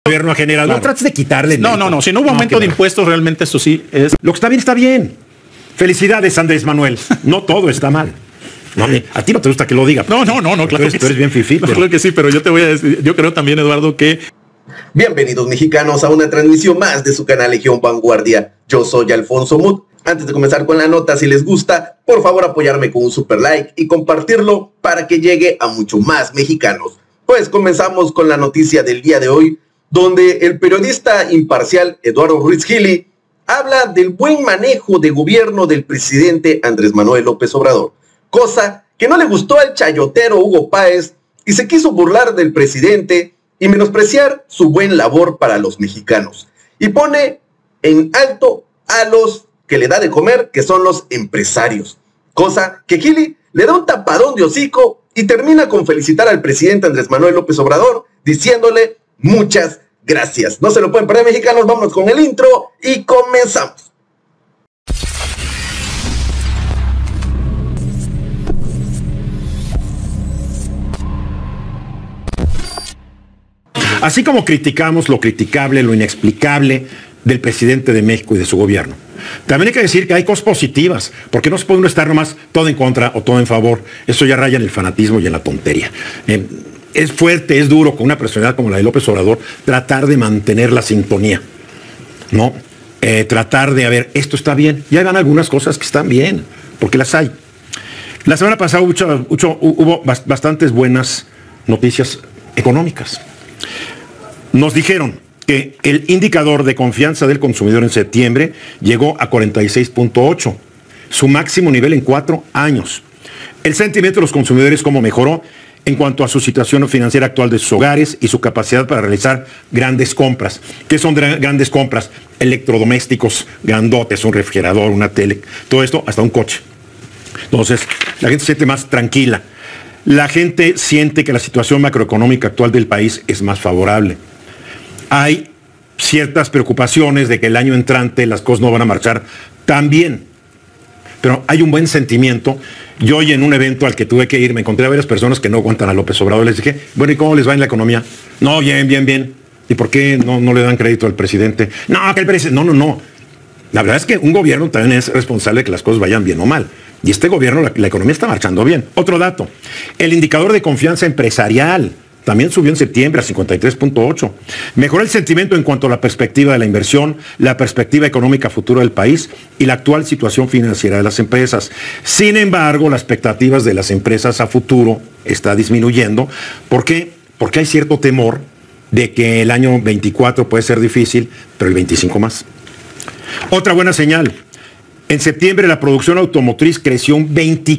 gobierno general. Claro. No trates de quitarle. No. Si no hubo aumento de impuestos, realmente eso sí es. Lo que está bien, está bien. Felicidades, Andrés Manuel. No todo está mal. No, a ti no te gusta que lo diga. No, claro. Tú eres bien fifí. No, claro que sí, pero yo te voy a decir, yo creo también, Eduardo, que... Bienvenidos, mexicanos, a una transmisión más de su canal Legión Vanguardia. Yo soy Alfonso Muth. Antes de comenzar con la nota, si les gusta, por favor apoyarme con un super like y compartirlo para que llegue a mucho más mexicanos. Pues comenzamos con la noticia del día de hoy, donde el periodista imparcial Eduardo Ruiz Gili habla del buen manejo de gobierno del presidente Andrés Manuel López Obrador, cosa que no le gustó al chayotero Hugo Páez y se quiso burlar del presidente y menospreciar su buen labor para los mexicanos. Y pone en alto a los que le da de comer, que son los empresarios. Cosa que Gili le da un tapadón de hocico y termina con felicitar al presidente Andrés Manuel López Obrador, diciéndole muchas gracias. No se lo pueden perder, mexicanos. Vámonos con el intro y comenzamos. Así como criticamos lo criticable, lo inexplicable del presidente de México y de su gobierno, también hay que decir que hay cosas positivas, porque no se puede uno estar nomás todo en contra o todo en favor. Eso ya raya en el fanatismo y en la tontería. Es fuerte, es duro con una personalidad como la de López Obrador tratar de mantener la sintonía, ¿no? Tratar de, a ver, esto está bien. Ya van algunas cosas que están bien, porque las hay. La semana pasada hubo bastantes buenas noticias económicas. Nos dijeron que el indicador de confianza del consumidor en septiembre llegó a 46.8, su máximo nivel en 4 años. El sentimiento de los consumidores cómo mejoró en cuanto a su situación financiera actual de sus hogares y su capacidad para realizar grandes compras. ¿Qué son grandes compras? Electrodomésticos grandotes, un refrigerador, una tele, todo esto, hasta un coche. Entonces, la gente se siente más tranquila. La gente siente que la situación macroeconómica actual del país es más favorable. Hay ciertas preocupaciones de que el año entrante las cosas no van a marchar tan bien. Pero hay un buen sentimiento. Yo hoy en un evento al que tuve que ir me encontré a varias personas que no aguantan a López Obrador. Les dije, bueno, ¿y cómo les va en la economía? No, bien. ¿Y por qué no le dan crédito al presidente? No, que el presidente... No. La verdad es que un gobierno también es responsable de que las cosas vayan bien o mal. Y este gobierno, la economía está marchando bien. Otro dato, el indicador de confianza empresarial también subió en septiembre a 53.8. Mejoró el sentimiento en cuanto a la perspectiva de la inversión, la perspectiva económica futura del país y la actual situación financiera de las empresas. Sin embargo, las expectativas de las empresas a futuro está disminuyendo. ¿Por qué? Porque hay cierto temor de que el año 24 puede ser difícil, pero el 25 más. Otra buena señal. En septiembre la producción automotriz creció un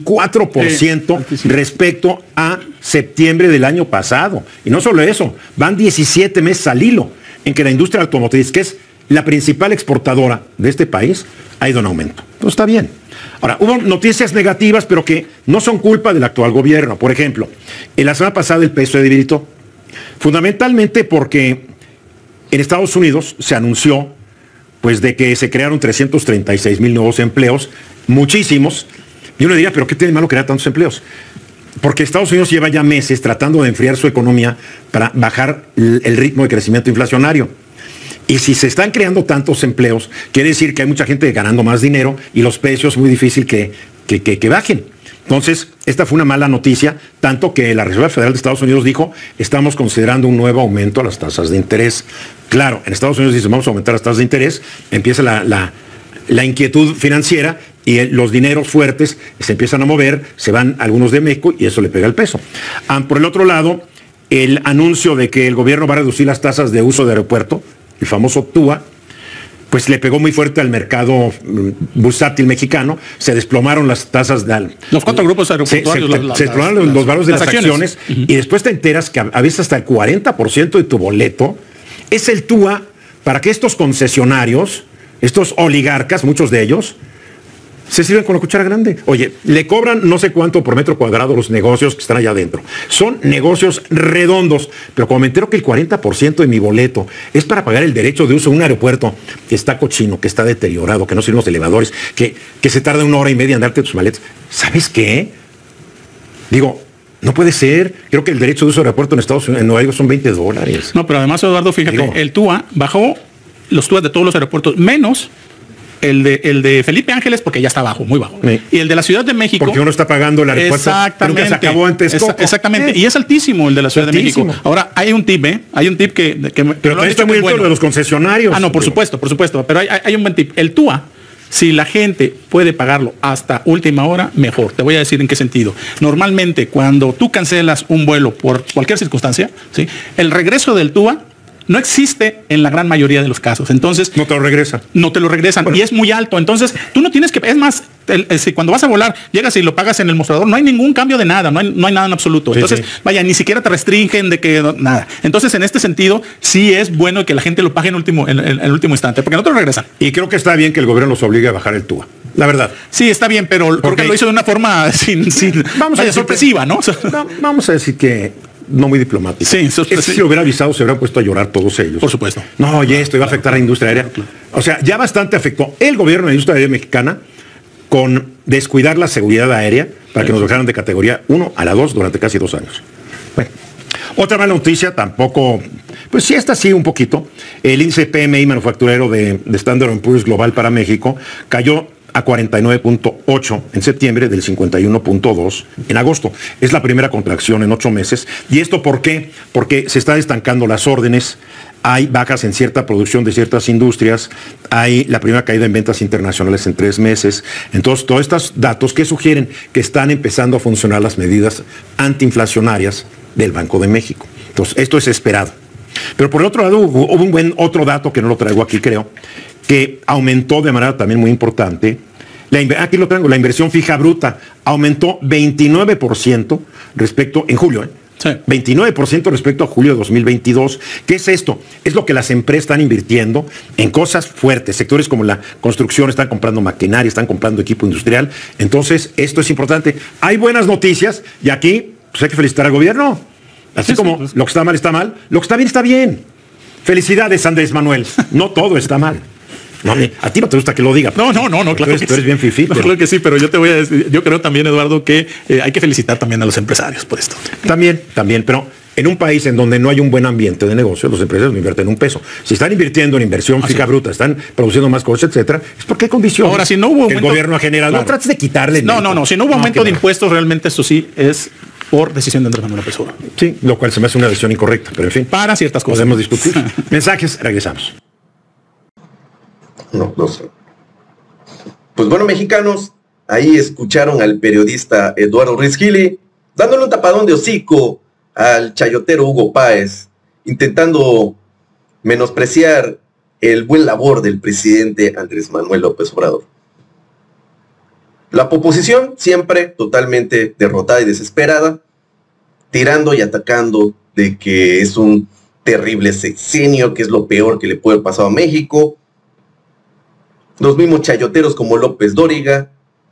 24% respecto a septiembre del año pasado. Y no solo eso, van 17 meses al hilo en que la industria automotriz, que es la principal exportadora de este país, ha ido en aumento. Entonces está bien. Ahora, hubo noticias negativas, pero que no son culpa del actual gobierno. Por ejemplo, en la semana pasada el peso se debilitó. Fundamentalmente porque en Estados Unidos se anunció pues de que se crearon 336,000 nuevos empleos, muchísimos. Y uno diría, ¿pero qué tiene de malo crear tantos empleos? Porque Estados Unidos lleva ya meses tratando de enfriar su economía para bajar el ritmo de crecimiento inflacionario. Y si se están creando tantos empleos, quiere decir que hay mucha gente ganando más dinero y los precios es muy difícil que bajen. Entonces, esta fue una mala noticia, tanto que la Reserva Federal de Estados Unidos dijo, estamos considerando un nuevo aumento a las tasas de interés. Claro, en Estados Unidos dicen, vamos a aumentar las tasas de interés, empieza la inquietud financiera y los dineros fuertes se empiezan a mover, se van algunos de México y eso le pega el peso. Por el otro lado, el anuncio de que el gobierno va a reducir las tasas de uso de aeropuerto, el famoso TUA, pues le pegó muy fuerte al mercado bursátil mexicano, se desplomaron las tasas de... Los 4 grupos aeroportuarios. Se desplomaron los valores de las acciones y después te enteras que a veces hasta el 40% de tu boleto es el TUA para que estos concesionarios, estos oligarcas, muchos de ellos, se sirven con la cuchara grande. Oye, le cobran no sé cuánto por metro cuadrado los negocios que están allá adentro. Son negocios redondos, pero como me entero que el 40% de mi boleto es para pagar el derecho de uso de un aeropuerto que está cochino, que está deteriorado, que no sirven los elevadores, que se tarda 1 hora y media en darte tus maletas. ¿Sabes qué? Digo, No puede ser. Creo que el derecho de uso de aeropuerto en Estados Unidos, en Nueva York, son $20. No, pero además, Eduardo, fíjate, el TUA bajó los TUA de todos los aeropuertos, menos el de Felipe Ángeles, porque ya está bajo, muy bajo. Sí. Y el de la Ciudad de México. Porque uno está pagando el aeropuerto. Exactamente. Pero que se acabó antes. Exactamente. Y es altísimo el de la Ciudad de México. Ahora, hay un tip, Hay un tip que pero también está muy bueno de los concesionarios. No, por supuesto. Pero hay un buen tip. El TUA, si la gente puede pagarlo hasta última hora, mejor. Te voy a decir en qué sentido. Normalmente, cuando tú cancelas un vuelo por cualquier circunstancia, ¿sí?, el regreso del TUA no existe en la gran mayoría de los casos. Entonces, no te lo regresan. No te lo regresan. Bueno, y es muy alto. Entonces, tú no tienes que... Es más, si cuando vas a volar, llegas y lo pagas en el mostrador, no hay ningún cambio de nada. No hay nada en absoluto. Entonces, vaya, ni siquiera te restringen de que... nada. Entonces, en este sentido, sí es bueno que la gente lo pague en el último instante, porque no te lo regresan. Y creo que está bien que el gobierno los obligue a bajar el TUA. La verdad. Sí, está bien, pero porque lo hizo de una forma sin vamos a decir sorpresiva, ¿no? Vamos a decir que... no muy diplomático. Sí, si lo hubiera avisado, se hubieran puesto a llorar todos ellos. Por supuesto. No, oye, esto iba a afectar a la industria aérea. O sea, ya bastante afectó el gobierno de la industria aérea mexicana con descuidar la seguridad aérea para que nos bajaran de categoría 1 a la 2 durante casi 2 años. Bueno, otra mala noticia, tampoco, pues sí, esta sí un poquito. El índice PMI manufacturero de Standard & Poor's Global para México cayó a 49.8 en septiembre, del 51.2 en agosto. Es la primera contracción en 8 meses. ¿Y esto por qué? Porque se están estancando las órdenes, hay bajas en cierta producción de ciertas industrias, hay la primera caída en ventas internacionales en 3 meses. Entonces, todos estos datos que sugieren que están empezando a funcionar las medidas antiinflacionarias del Banco de México. Entonces, esto es esperado. Pero por el otro lado, hubo un buen otro dato que no lo traigo aquí, creo, que aumentó de manera también muy importante. Aquí lo tengo, la inversión fija bruta aumentó 29% respecto, en julio, Sí. 29% respecto a julio de 2022. ¿Qué es esto? Es lo que las empresas están invirtiendo en cosas fuertes. Sectores como la construcción están comprando maquinaria, están comprando equipo industrial. Entonces, esto es importante. Hay buenas noticias y aquí pues hay que felicitar al gobierno. Así como lo que está mal está mal, lo que está bien está bien. Felicidades, Andrés Manuel. No todo está mal. No, a ti no te gusta que lo diga. No, claro. Tú eres bien fifí. No, claro que sí, pero yo te voy a decir, yo creo también, Eduardo, que hay que felicitar también a los empresarios por esto. También, pero en un país en donde no hay un buen ambiente de negocio, los empresarios no invierten un peso. Si están invirtiendo en inversión fija bruta, están produciendo más cosas, etcétera, es porque hay condiciones. Ahora, si no hubo que el gobierno ha generado. Claro. No trates de quitarle. No. Si no hubo aumento de impuestos, realmente esto sí es por decisión de Andrés Manuel López Obrador. Sí, lo cual se me hace una decisión incorrecta, pero en fin. Para ciertas cosas. Podemos discutir. Mensajes, regresamos. No sé. Pues bueno, mexicanos, ahí escucharon al periodista Eduardo Ruiz Gili dándole un tapadón de hocico al chayotero Hugo Páez, intentando menospreciar el buen labor del presidente Andrés Manuel López Obrador. La oposición siempre totalmente derrotada y desesperada, tirando y atacando de que es un terrible sexenio, que es lo peor que le puede haber pasado a México. Los mismos chayoteros como López Dóriga,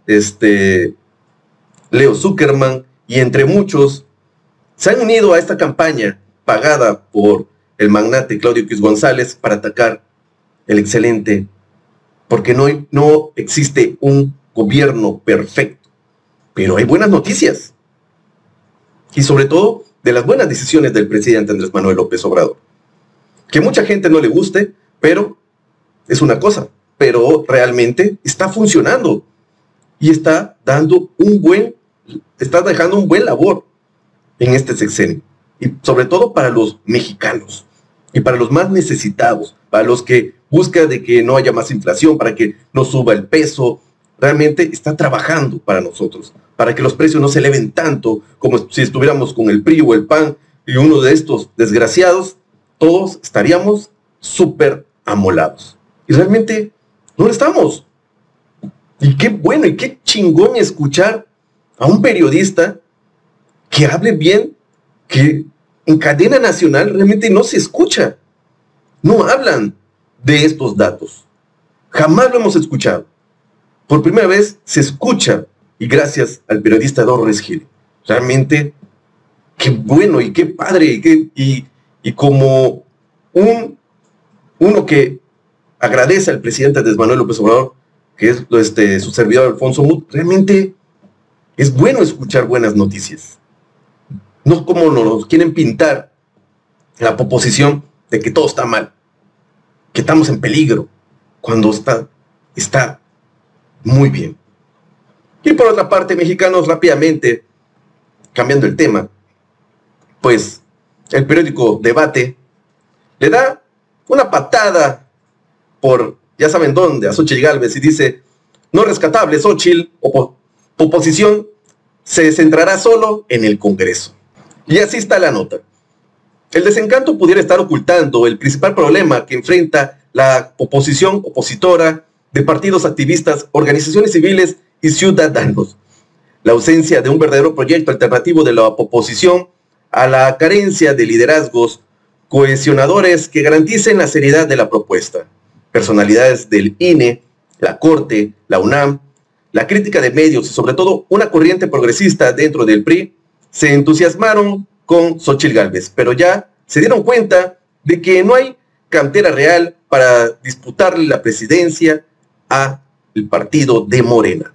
Leo Zuckerman y entre muchos se han unido a esta campaña pagada por el magnate Claudio X González para atacar el excelente, porque no existe un gobierno perfecto, pero hay buenas noticias y sobre todo de las buenas decisiones del presidente Andrés Manuel López Obrador. Que mucha gente no le guste, pero es una cosa, pero realmente está funcionando y está dejando un buen labor en este sexenio, y sobre todo para los mexicanos y para los más necesitados, para los que buscan de que no haya más inflación, para que no suba el peso. Realmente está trabajando para nosotros, para que los precios no se eleven tanto como si estuviéramos con el PRI o el PAN y uno de estos desgraciados, todos estaríamos súper amolados. Y realmente no lo estamos. Y qué bueno y qué chingón escuchar a un periodista que hable bien, que en cadena nacional realmente no se escucha. No hablan de estos datos. Jamás lo hemos escuchado. Por primera vez se escucha, y gracias al periodista Eduardo Ruiz Gili. Realmente, qué bueno y qué padre, y como uno que agradece al presidente Andrés Manuel López Obrador, que es su servidor Alfonso Muth, realmente es bueno escuchar buenas noticias. No como nos quieren pintar la oposición de que todo está mal, que estamos en peligro, cuando está muy bien. Y por otra parte, mexicanos, rápidamente, cambiando el tema, pues el periódico Debate le da una patada por, ya saben dónde, a Xóchitl Gálvez, y dice: no rescatable, Xóchitl, oposición se centrará solo en el Congreso. Y así está la nota. El desencanto pudiera estar ocultando el principal problema que enfrenta la oposición opositora de partidos activistas, organizaciones civiles y ciudadanos. La ausencia de un verdadero proyecto alternativo de la oposición a la carencia de liderazgos cohesionadores que garanticen la seriedad de la propuesta. Personalidades del INE, la Corte, la UNAM, la crítica de medios y sobre todo una corriente progresista dentro del PRI se entusiasmaron con Xóchitl Gálvez, pero ya se dieron cuenta de que no hay cantera real para disputarle la presidencia al partido de Morena.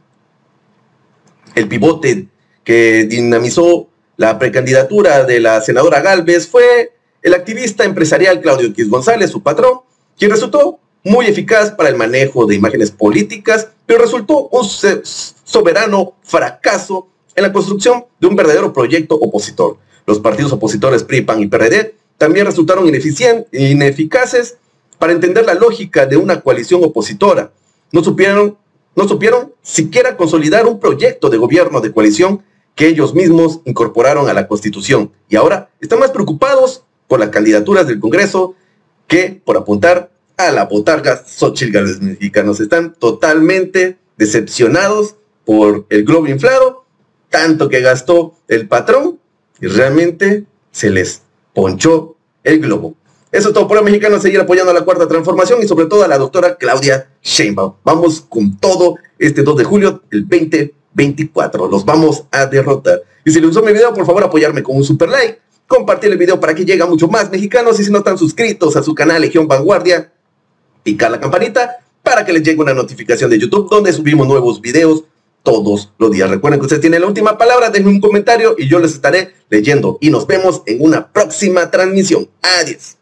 El pivote que dinamizó la precandidatura de la senadora Gálvez fue el activista empresarial Claudio X González, su patrón, quien resultó muy eficaz para el manejo de imágenes políticas, pero resultó un soberano fracaso en la construcción de un verdadero proyecto opositor. Los partidos opositores PRI, PAN y PRD también resultaron ineficaces para entender la lógica de una coalición opositora. No supieron siquiera consolidar un proyecto de gobierno de coalición que ellos mismos incorporaron a la Constitución. Y ahora están más preocupados por las candidaturas del Congreso que por apuntar a la botarga Xóchitl Gálvez. Mexicanos están totalmente decepcionados por el globo inflado, tanto que gastó el patrón y realmente se les ponchó el globo. Eso es todo por hoy, mexicanos. Seguir apoyando a la Cuarta Transformación y sobre todo a la doctora Claudia Sheinbaum. Vamos con todo este 2 de julio del 2024. Los vamos a derrotar. Y si les gustó mi video, por favor apoyarme con un super like, compartir el video para que llegue a mucho más mexicanos, y si no están suscritos a su canal Legión Vanguardia, picar la campanita para que les llegue una notificación de YouTube donde subimos nuevos videos todos los días. Recuerden que ustedes tienen la última palabra, denme un comentario y yo les estaré leyendo. Y nos vemos en una próxima transmisión. Adiós.